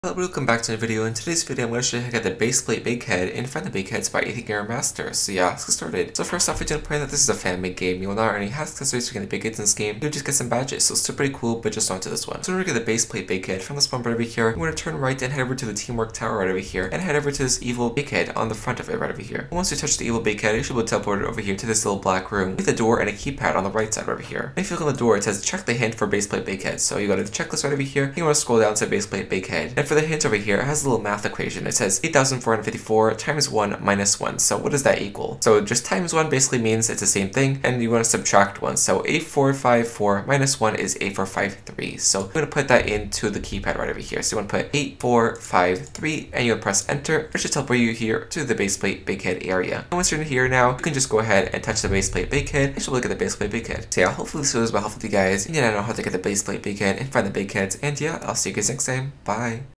Hello, welcome back to the video. In today's video, I'm going to show you how to get the base plate big head and find the big heads by 80 Gamer Master. So yeah, let's get started. So first off, we're going to point that this is a fan-made game. You will not earn any hats, accessories for getting the big heads in this game. You'll just get some badges, so it's still pretty cool, but just onto this one. So we're going to get the base plate big head from the spawn bar over here. I'm going to turn right and head over to the teamwork tower right over here, and head over to this evil big head on the front of it right over here. And once you touch the evil big head, you should be teleported over here to this little black room with a door and a keypad on the right side right over here. And if you look on the door, it says check the hint for base plate big head. So you go to the checklist right over here. You want to scroll down to base plate big head, and for the hint over here, it has a little math equation. It says 8,454 times 1 minus 1. So what does that equal? So just times 1 basically means it's the same thing, and you want to subtract 1. So 8454 minus 1 is 8453. So I'm going to put that into the keypad right over here. So you want to put 8453, and you want to press enter, which should teleport you here to the base plate big head area. And once you're in here now, you can just go ahead and touch the base plate big head, and you'll look at the base plate big head. So yeah, hopefully this video was helpful to you guys, and yeah, I know how to get the base plate big head and find the big heads. And yeah, I'll see you guys next time. Bye.